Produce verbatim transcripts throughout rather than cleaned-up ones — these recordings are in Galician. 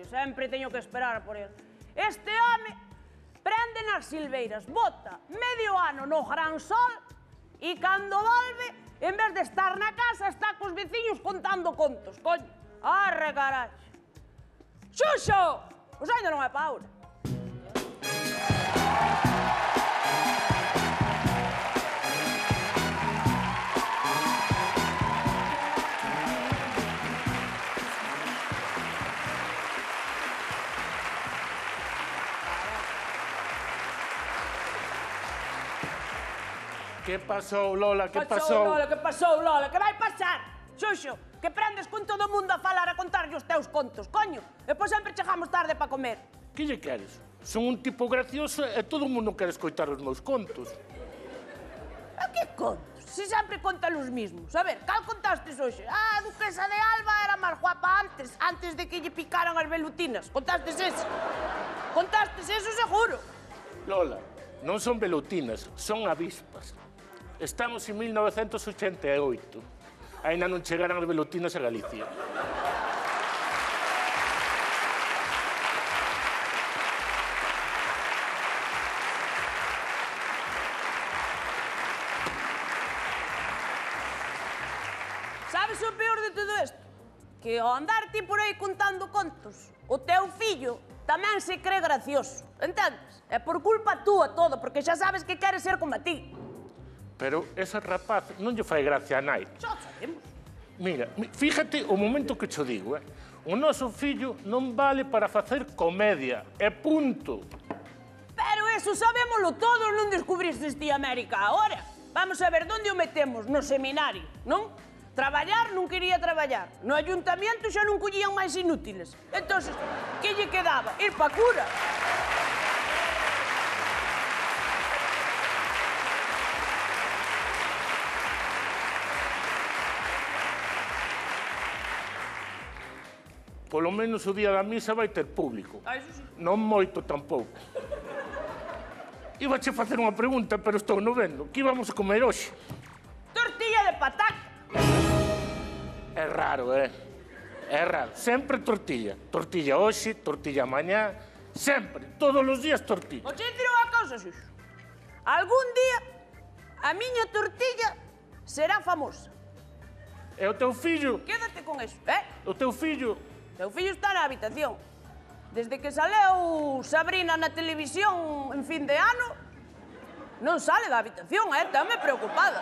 coño, sempre teño que esperar por el. Este home prende nas silveiras, bota medio ano no gran sol e cando volve, en vez de estar na casa, está cos veciños contando contos, coño. Arre, carai. Xuxo! Pois ainda non é pa ahora. Que pasou, Lola, que pasou? Pasou, Lola, que pasou, Lola, que vai pasar? Xuxo, que prendes con todo o mundo a falar, a contarlle os teus contos, coño. E pois sempre chegamos tarde para comer. Que lle queres? Son un tipo gracioso e todo o mundo quere escoitar os meus contos. A que contos? Se sempre contan os mismos. A ver, cal contastes hoxe? Ah, a duquesa de Alba era máis guapa antes, antes de que lle picaran as velutinas. Contastes ese? Contastes eso seguro. Lola, non son velutinas, son avispas. Estamos en mil novecentos ochenta e oito. Ainda non chegaran as velutinas a Galicia. Sabes o peor de todo isto? Que ao andar ti por aí contando contos, o teu fillo tamén se cree gracioso, entendes? É por culpa túa todo, porque xa sabes que queres ser como a ti. Pero ese rapaz non lle fai gracia a nai. Xa sabemos. Mira, fíjate o momento que cho digo, eh? O noso fillo non vale para facer comedia, e punto. Pero eso sabémolo todos, non descubristes ti América agora. Vamos a ver, onde o metemos? No seminario, non? Traballar non quería traballar. No ayuntamiento xa non collían máis inútiles. Entón, que lle quedaba? Ir pa cura. Polo menos o día da misa vai ter público. Ah, eso sí. Non moito tampouco. Ibache facer unha pregunta, pero estou no vendo. Que íbamos a comer hoxe? Tortilla de patata. É raro, eh? É raro. Sempre tortilla. Tortilla hoxe, tortilla mañá. Sempre. Todos os días tortilla. O che dicir unha cousa, Xuxo. Algún día a miña tortilla será famosa. E o teu fillo? Quédate con eso, eh? O teu fillo? O teu fillo está na habitación. Desde que saleu Sabrina na televisión en fin de ano, non sale da habitación, eh? Estame preocupada.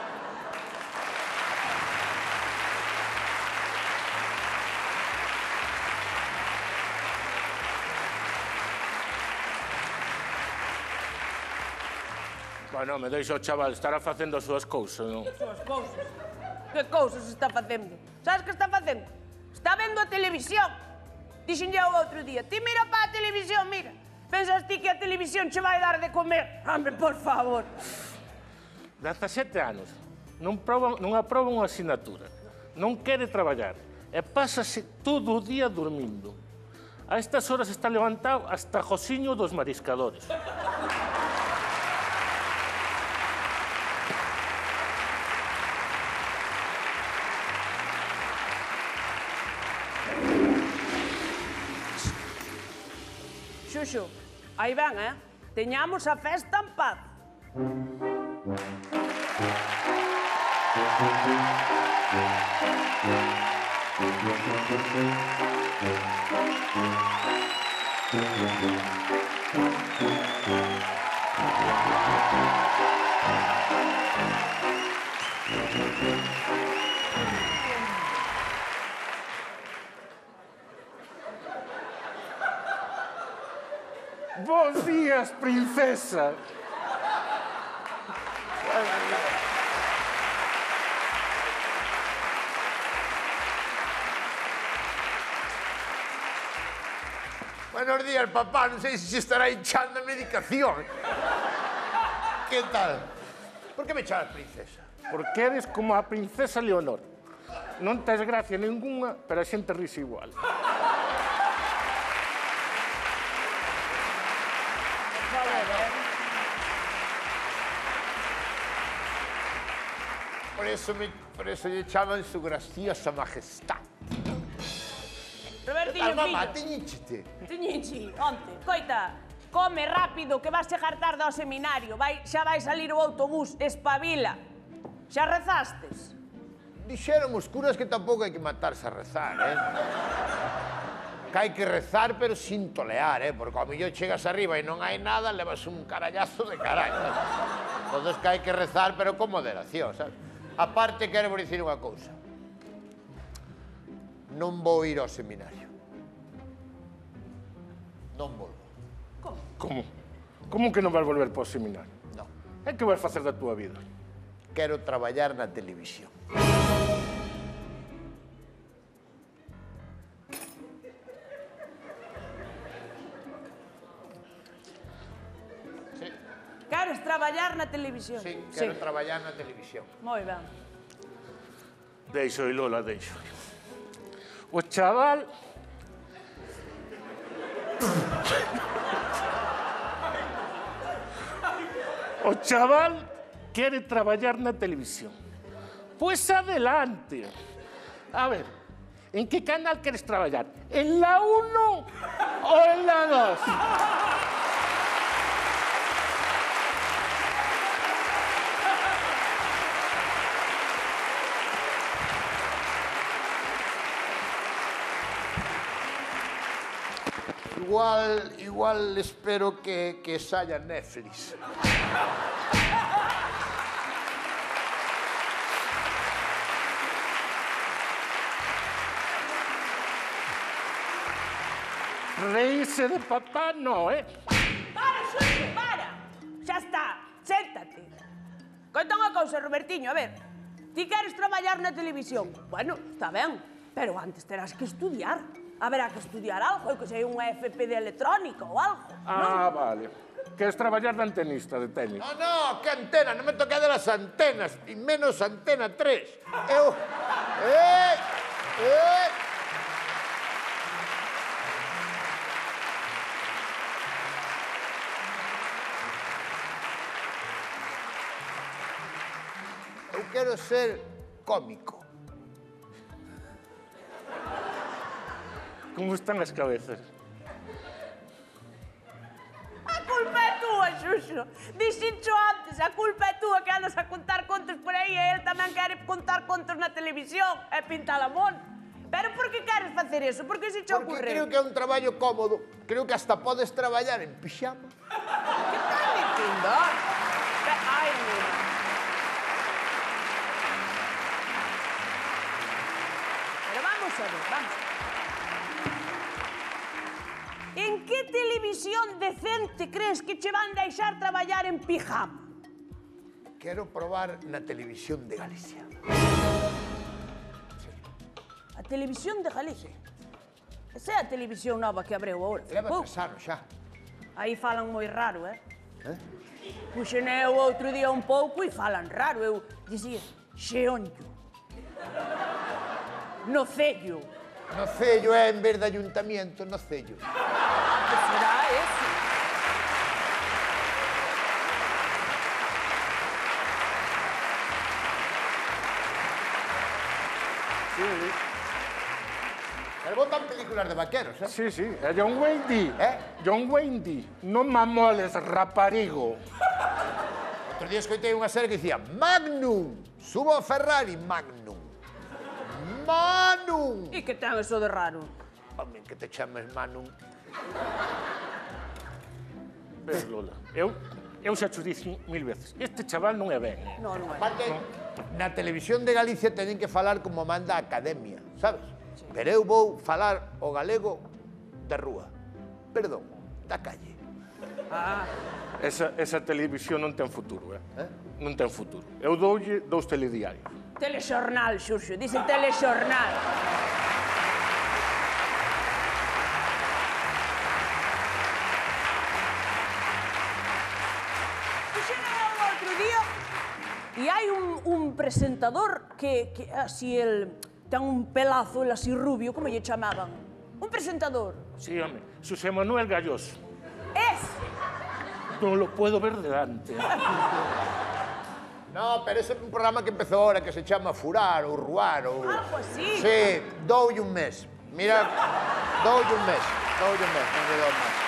Bueno, me deixa o chaval, estará facendo as súas cousas, non? Que súas cousas? Que cousas está facendo? Sabes que está facendo? Está vendo a televisión. Dixenlle o outro día, ti mira pa a televisión, mira. Pensas ti que a televisión che vai dar de comer? Hombre, por favor. dezasete anos, non, proba, non aproba unha asignatura, non quere traballar e pásase todo o día dormindo. A estas horas está levantado hasta Josiño dos mariscadores. Xuxo, aí ven, eh? Teñamos a festa en paz. Bos días, princesa. Buenos días, papá. Non sei se se estará hinchando a medicación. Que tal? Por que me chamas princesa? Porque eres como a princesa Leonor. Non tes gracia ninguna, pero a xente rise igual. Por eso, me, por eso lle chaman su graciosa majestad. Robertiño, Teño, mamá, fillo. teñíchete. Teñinchi, onte. Coita, come rápido que vas chegar tarde ao seminario. Vai, xa vai salir o autobús, espabila. Xa rezastes? Dixeron os curas que tampouco hai que matarse a rezar, eh? Que hai que rezar, pero sin tolear, eh? Porque ao mellor chegas arriba e non hai nada, levas un carallazo de carallo. Entón que hai que rezar, pero con moderación, sabes? Aparte, quero vos dicir unha cousa. Non vou ir ao seminario. Non volvo. Como? Como que non vas volver para o seminario? Non. E que vas facer da túa vida? Quero traballar na televisión. Queres traballar na televisión? Sí, quero traballar na televisión. Moi ben. Deixo, Lola, deixo. O chaval... O chaval quere traballar na televisión. Pois adelante. A ver, en que canal queres traballar? En la uno ou en la dos? Igual, igual espero que, que saia Netflix. Reírse de papá, no, eh? Para, Xuxo, para! Xa está, séntate. Conta unha cousa, Robertiño, a ver. Ti queres traballar na televisión? Bueno, está ben, pero antes terás que estudiar. Haberá que estudiar algo, que sei unha F P de electrónica ou algo, Ah, non? vale. Queres traballar de antenista, de técnico. No, no, que antena, non me toqué de las antenas, y menos antena tres. Eu... Eh, eh. Eu quero ser cómico. Como están as cabezas? A culpa é túa, Xuxo. Dixincho antes, a culpa é túa que andas a contar contos por aí e ele tamén quere contar contos na televisión e pintar a mon. Pero por que queres facer eso? Por que se te Porque ocurre? creo que é un traballo cómodo. Creo que hasta podes traballar en pijama. Que estás dicindo? Ai, mira. Pero vamos a ver, vamos. En que televisión decente crees que che van deixar traballar en pijama? Quero probar na televisión de Galicia. A televisión de Galicia? Esa é a televisión nova que abreu agora. Leva Uh, tres anos xa. aí falan moi raro, eh? Eh? Puxen eu outro día un pouco e falan raro. Eu dicía, xeonllo. No cello. No cello é, en vez de ayuntamiento, no cello. Que será eso? Sí, Pero botan películas de vaqueros, eh? sí, sí. É John Wayne di. Eh? John Wayne di. Non mamoles, raparigo. Outro día escoitei unha serie que dicía Magnum, subo a Ferrari, Magnum. Manum! E que ten eso de raro? Home, que te chames Manum. Ves, Lola, eu, eu xa te dixen mil veces. Este chaval non é ben. eh? Non, non é. Aparte, na televisión de Galicia teñen que falar como manda a academia, sabes? Pero eu vou falar o galego da rúa. Perdón, da calle. Ah, Esa, esa televisión non ten futuro, eh? Eh? Non ten futuro. Eu doulle dous telediarios. telexornal, Xuxo, dice telexornal. Puxen eu outro día e hai un, un presentador que, que así el ten un pelazo, el así rubio, como lle chamaban? Un presentador. Sí, home. Xosé Manuel Galloso. Ese. Non lo puedo ver delante. No, pero ese é un programa que empezou ahora que se chama Furar ou Ruar ou... Algo así. Sí, doulle un mes. Mira, Doulle un mes, doulle un mes, non lle dou máis.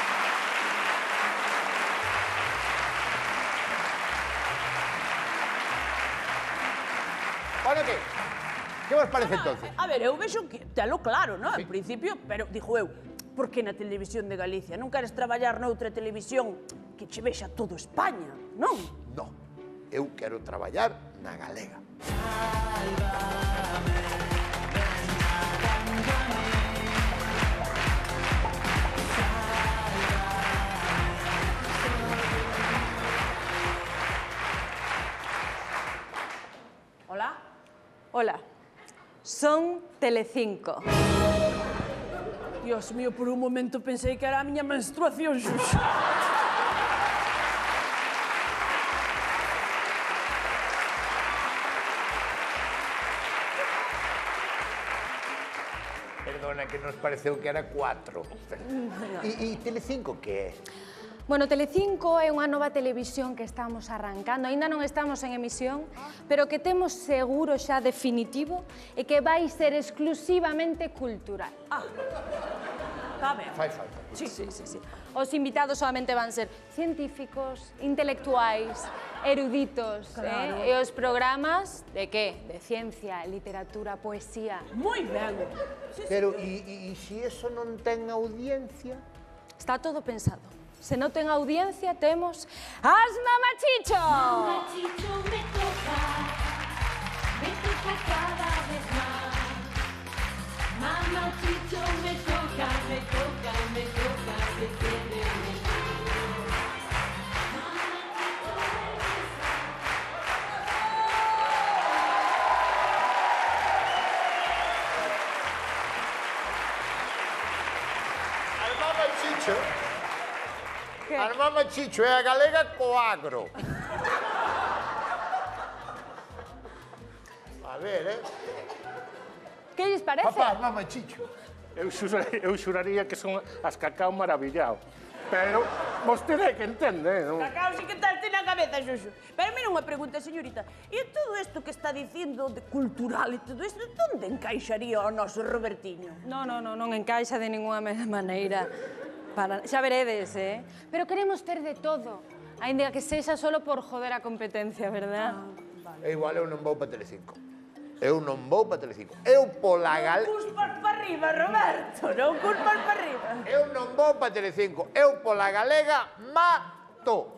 Bueno, que? Que vos parece entonces? A ver, eu vexo que telo claro, non? En principio, pero dixo eu, por que na televisión de Galicia? Non queres traballar noutra televisión que che vexa todo España, non? Non, eu quero traballar na galega. Hola? Hola, son Telecinco. Dios mío, por un momento pensei que era a miña menstruación, Xuxo. Perdona, que nos pareceu que era cuatro. E, e Telecinco que é? Bueno, Telecinco é unha nova televisión que estamos arrancando, aínda non estamos en emisión, pero que temos seguro xa definitivo e que vai ser exclusivamente cultural. Ah, está ben. Fai falta. Sí, sí, sí, sí. Os invitados solamente van ser científicos, intelectuais, eruditos, Claro. eh? E os programas, de que? De ciencia, literatura, poesía. Moi ben. Sí, sí. Pero, e, e, e se eso non ten audiencia? Está todo pensado. Se non ten audiencia, temos as Mamachicho! Mamachicho me toca, me toca cada vez más. Mamachicho me toca, me toca, me toca, me tiene mejor. Mamachicho me besa. Al Mamachicho? Al Mamachicho é a galega co agro. A ver, eh? Que lles parece? Papá, Mamachicho. Eu, xura, eu xuraría que son as cacao maravillado. Pero vostede é que entende, non? Cacao sí que tal ten na cabeza, Xuxo. Pero mira unha pregunta, señorita. E todo isto que está dicindo de cultural e todo isto, onde encaixaría o noso Robertiño? No, no, no, non encaixa de ninguna maneira. Para... Xa veredes, eh? Pero queremos ter de todo. Ainda que sexa solo por joder a competencia, verdad? É igual, eu non vou para Telecinco. Eu non vou para Telecinco. Eu pola gal... Non cuspas para arriba, Roberto. Non cuspas para arriba. Eu non vou para Telecinco. Eu pola galega mato.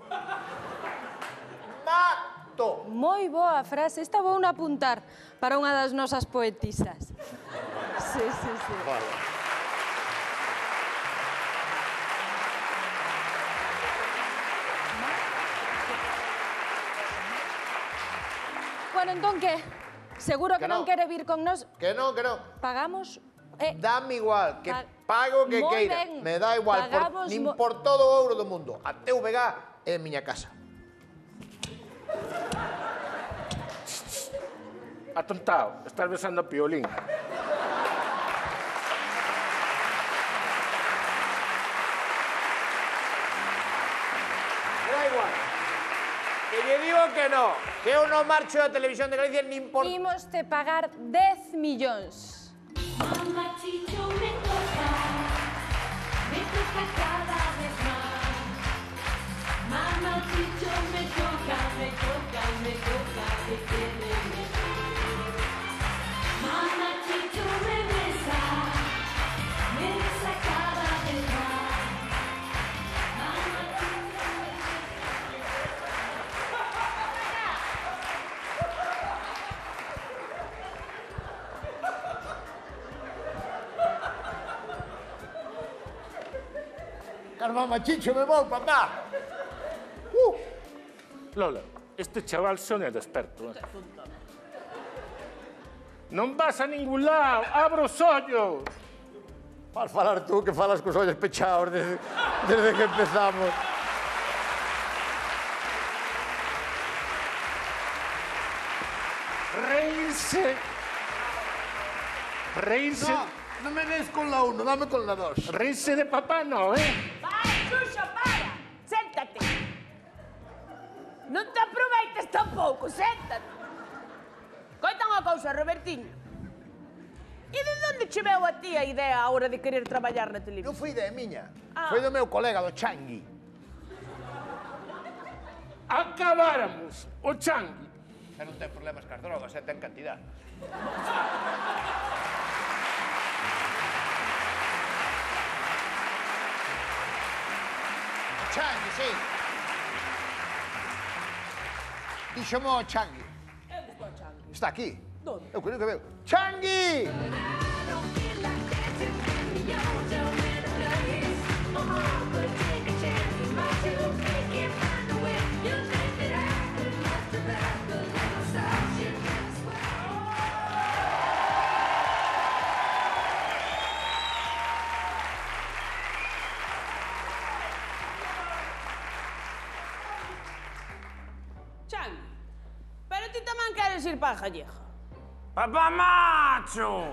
Mato. Moi boa frase. Esta vou na apuntar para unha das nosas poetisas. Sí, sí, sí. Vale. Bueno, entón que? Seguro que, Que non non. quere vir con nós? Que non, que non. Pagamos... Eh, Dame igual, que Pa- pago que Moi queira. ben. Me dá igual, por, Pagamos nin mo- por todo o ouro do mundo. A T V G é miña casa. Atontado, estás besando a Piolín. Me dá igual. Que lle digo que non. Que eu non marcho da Televisión de Galicia nin por... Imos te pagar dez millóns. Mamachicho me toca, me toca cada vez más. Mamachicho me toca, me toca, me toca, me tiene mejor. Mamachicho me besa, me besa cada vez más. Mamachicho me Carmán Machicho, me vou, papá. Uh. Lola, este chaval son é desperto. Eh? Non vas a ningún lado, abro os ollos. Vas falar tú que falas cos ollos pechados desde, desde que empezamos. Reírse. Reírse. No, non me des con la uno, dame con la dos. Reírse de papá no, eh? Para, Xuxo, para. Séntate. Non te aproveites tampouco, séntate. Coita unha cousa, Robertiño. E de onde che veu a ti a idea a hora de querer traballar na televisión? Non foi ideia miña. Ah. Foi do meu colega, do Changui. Acabáramos o Changui. Xa non ten problemas cas drogas, xa ten cantidad. Changui, sí. Díxome o Changui. Onde está o Changui? Está aquí. Donde? Eu creo que veo. Changui! Changui, pero ti tamén queres ir para a Gallega. ¡Papá macho!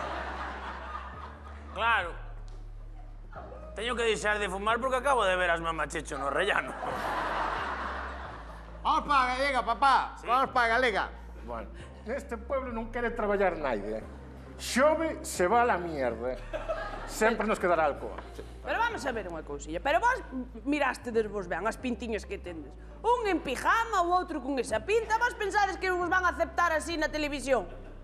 Claro. Teño que deixar de fumar porque acabo de ver as mamachecho no rellano. Vamos para a Galega, papá. Sí. Vamos para a Galega. Bueno, neste pueblo non quere traballar naide. Xove se va a la mierda. Sempre nos quedará alcoa. Pero vamos a ver unha cousilla. Pero vos mirastedes vos ben as pintiñas que tendes. Un en pijama, o outro con esa pinta. Vos pensades que vos van a aceptar así na televisión?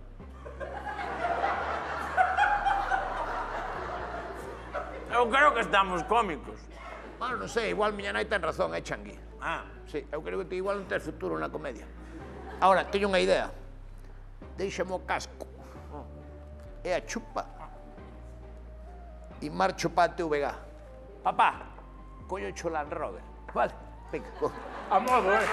Eu creo que estamos cómicos. Bueno, non sei, igual miña nai ten razón, é Changui. Ah, Sí, eu creo que ti igual non tes futuro na comedia. Ahora, teño unha idea. Deixame o casco. E a chupa. E marcho pa T V G. Papá, coño o Land Rover. Vale, venga, coge. A modo, eh?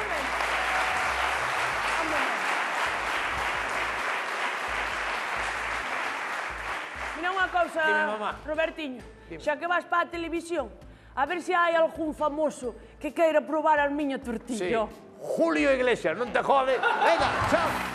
Mira unha cousa, Dime, mamá. Robertiño. Xa que vas para a televisión, a ver se hai algún famoso que queira probar a miña tortilla. Julio Iglesias, non te jode. Venga, chao.